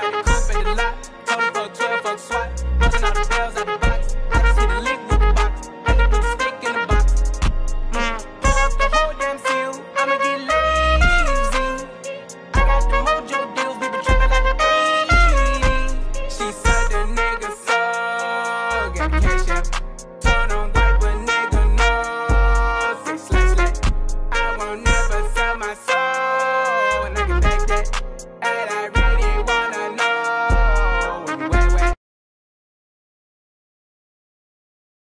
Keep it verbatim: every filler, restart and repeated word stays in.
got the coupe at the lot. Told him fuck twelve, fuck SWAT. Bustin' all the bells out the